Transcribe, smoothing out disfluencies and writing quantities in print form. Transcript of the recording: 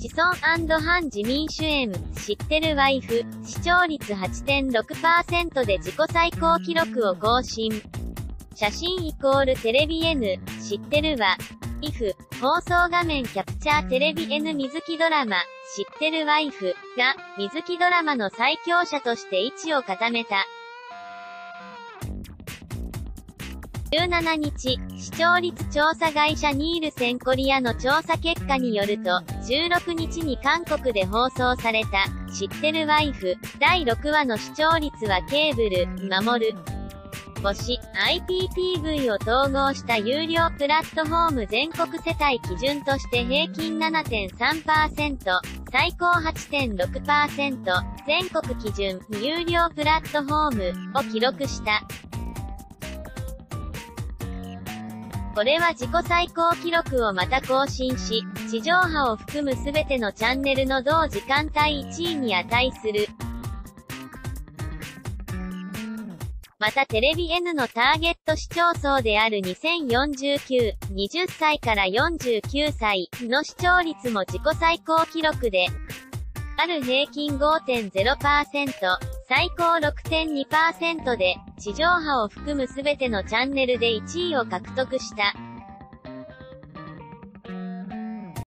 シソン&ハン自民主演、知ってるワイフ、視聴率 8.6% で自己最高記録を更新。写真イコールテレビ N、知ってるわ。if、放送画面キャプチャーテレビ N 水木ドラマ、知ってるワイフが、水木ドラマの最強者として位置を固めた。17日、視聴率調査会社ニールセンコリアの調査結果によると、16日に韓国で放送された、知ってるワイフ、第6話の視聴率はケーブル、守る。星、IPTV を統合した有料プラットフォーム全国世帯基準として平均 7.3%、最高 8.6%、全国基準、有料プラットフォームを記録した。これは自己最高記録をまた更新し、地上波を含むすべてのチャンネルの同時間帯1位に値する。またテレビ N のターゲット視聴層である2049、20歳から49歳の視聴率も自己最高記録で、ある平均 5.0%、最高 6.2% で、地上波を含むすべてのチャンネルで1位を獲得した。